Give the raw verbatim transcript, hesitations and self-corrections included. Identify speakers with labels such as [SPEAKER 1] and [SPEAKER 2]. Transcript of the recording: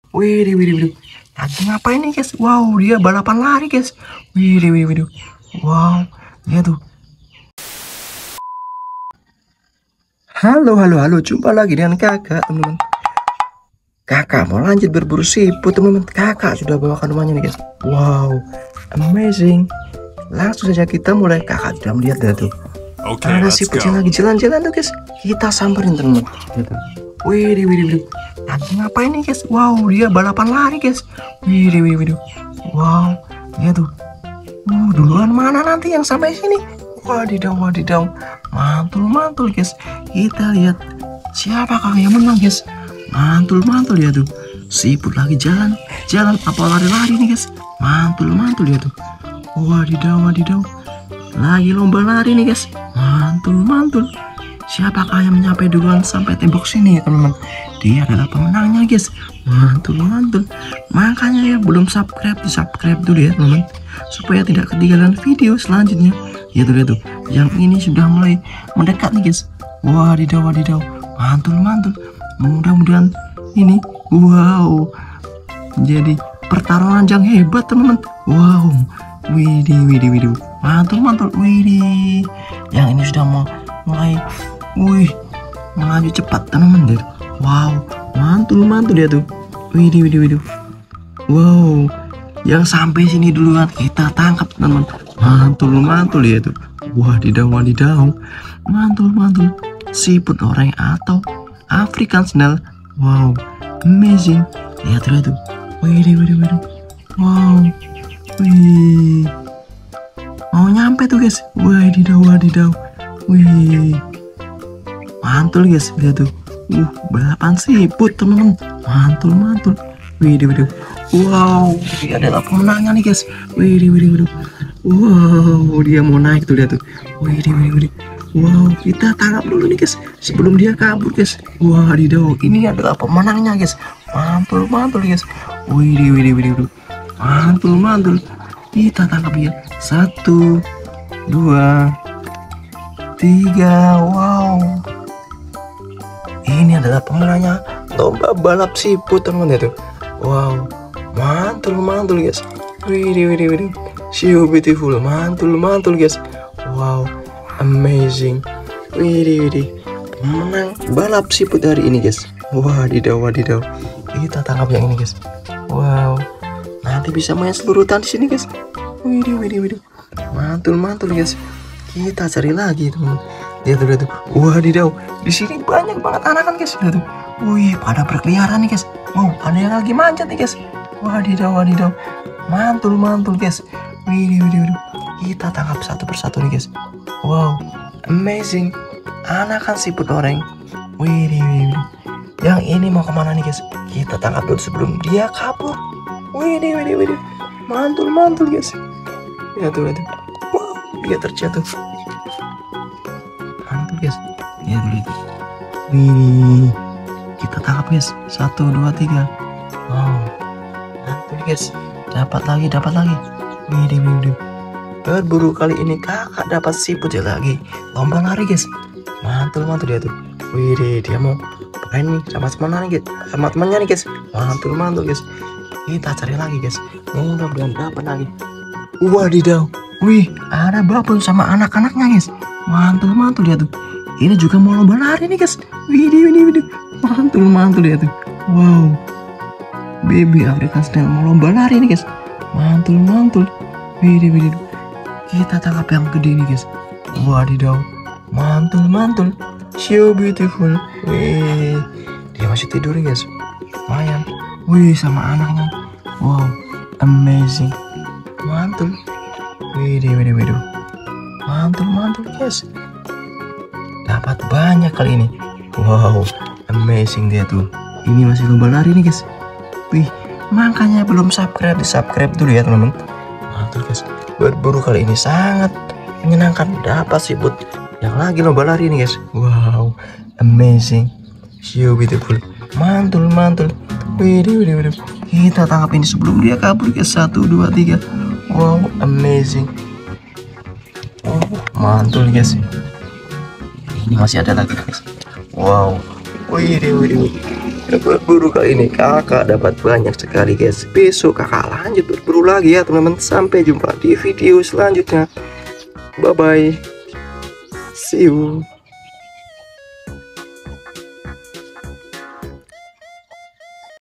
[SPEAKER 1] Wih, wih, wih. Lagi ngapain nih guys? Wow, dia balapan lari guys. Wih, wih, wih. Wow, dia tuh. Halo, halo, halo. Jumpa lagi dengan kakak, teman-teman. Kakak mau lanjut berburu siput, teman-teman. Kakak sudah bawakan rumahnya nih guys. Wow, amazing. Langsung saja kita mulai. Kakak sudah melihat dah tuh.
[SPEAKER 2] Okay,
[SPEAKER 1] ada
[SPEAKER 2] let's
[SPEAKER 1] siput
[SPEAKER 2] go.
[SPEAKER 1] yang lagi jalan-jalan tuh guys. Kita samperin teman-teman. Wih, wih, wih. Lagi ngapain nih guys? Wow, dia balapan lari guys. Wih, wih, wih. Wow, dia tuh. Uh, duluan mana nanti yang sampai sini? Wadidaw, wadidaw. Mantul, mantul guys. Kita lihat siapakah yang menang guys. Mantul, mantul ya tuh. Siput lagi jalan, jalan apa lari-lari nih guys. Mantul, mantul ya tuh. Wadidaw, wadidaw. Lagi lomba lari nih guys. Mantul, mantul. Siapakah yang menyampai duluan sampai tembok sini ya teman-teman? Dia adalah pemenangnya guys. Mantul, mantul. Makanya ya belum subscribe, di subscribe dulu ya teman-teman, supaya tidak ketinggalan video selanjutnya. Ya tuh, lihat tuh, yang ini sudah mulai mendekat nih guys. Wadidaw, wadidaw. Mantul, mantul. Mudah-mudahan ini wow jadi pertarungan yang hebat teman-teman. Wow, widih, widih, widih. Mantul, mantul. Widih, yang ini sudah mau mulai wih melaju cepat teman-teman. Wow, mantul, mantul ya tuh. Widih, widih, widih. Wow, yang sampai sini duluan kita tangkap teman-teman. Mantul, mantul ya tuh. Wadidaw, wadidaw. Mantul, mantul. Siput oranye atau African snail. Wow, amazing. Lihat, lihat tuh. Widih, widih, widih. Wow, wih. Mau nyampe tuh guys. Wadidaw, wadidaw. Wih, mantul guys. Lihat tuh. Uh, balapan siput teman-teman. Mantul, mantul. Widih, widih. Wow, dia adalah pemenangnya nih guys. Widih, widih, widih. Wow, dia mau naik tuh, lihat tuh. Widih, widih, widih. Wow, kita tangkap dulu nih guys sebelum dia kabur guys. Wadidaw, ini adalah pemenangnya guys. Mantul, mantul guys. Widih, widih, widih, widih. Mantul, mantul. Kita tangkap dia. Satu, dua, tiga. Wow, ini adalah pemenangnya lomba balap siput teman-teman itu. Wow, mantul, mantul guys. Widih, widih, widih. So beautiful. Mantul, mantul guys. Wow, amazing. Widih, widih. Menang balap siput hari ini guys. Wadidaw, wadidaw. Kita tangkap yang ini guys. Wow, nanti bisa main seluruh tahun di sini guys. Widih, widih, widih. Mantul, mantul guys. Kita cari lagi teman. Lihat tuh, lihat tuh. Wadidaw, di sini banyak banget anak-anak guys. Lihat tuh. Wih, pada berkeliaran nih guys. Wow, ada yang lagi manjat nih guys. Wadidaw, wadidaw. Mantul, mantul guys. Widih, widih, widih. Kita tangkap satu persatu nih guys. Wow, amazing. Anakan siput oranye. Widih, widih, widih. Yang ini mau kemana nih guys? Kita tangkap dulu sebelum dia kabur. Widih, widih, widih. Mantul, mantul guys. Lihat tuh, lihat tuh. Wow, dia terjatuh. Mantul guys. Lihat tuh, lihat tuh. Widih. Kita tangkap guys. Satu, dua, tiga. Wow, mantul guys. Dapat lagi, dapat lagi. Widih, widih. Berburu kali ini kakak dapat siput ya lagi. Lomba lari guys. Mantul, mantul dia tuh. Widih, dia mau main nih sama temannya nih guys. Sama temannya nih guys. Mantul, mantul guys. Kita cari lagi guys. Mudah-mudahan dapat lagi. Wadidaw. Wih, ada babon sama anak-anaknya guys. Mantul, mantul dia tuh. Ini juga mau lomba lari nih guys. Widih, widih, widih. Mantul, mantul dia tuh. Wow, baby African snail mau lomba lari nih guys. Mantul, mantul. Widih, widih. Kita tangkap yang gede nih guys. Wadidaw. Mantul, mantul. So beautiful. Wih, dia masih tidur nih guys. Lumayan. Wih, sama anaknya. Wow, amazing. Mantul. Widih, widih, widih. Mantul, mantul guys. Dapat banyak kali ini. Wow, amazing dia tuh. Ini masih lomba lari nih guys. Wih, makanya belum subscribe, di subscribe dulu ya teman-teman. Mantul guys. Berburu kali ini sangat menyenangkan. Dapat siput yang lagi lomba lari nih guys. Wow, amazing. So beautiful. Mantul, mantul. Widih, widih, widih. Kita tangkap ini sebelum dia kabur guys. Satu, dua, tiga. Wow, amazing. Oh, mantul guys. Ini masih ada lagi guys. Wow, widih, widih, widih. Berburu kali ini kakak dapat banyak sekali guys. Besok kakak lanjut berburu lagi ya teman-teman. Sampai jumpa di video selanjutnya. Bye bye. See you.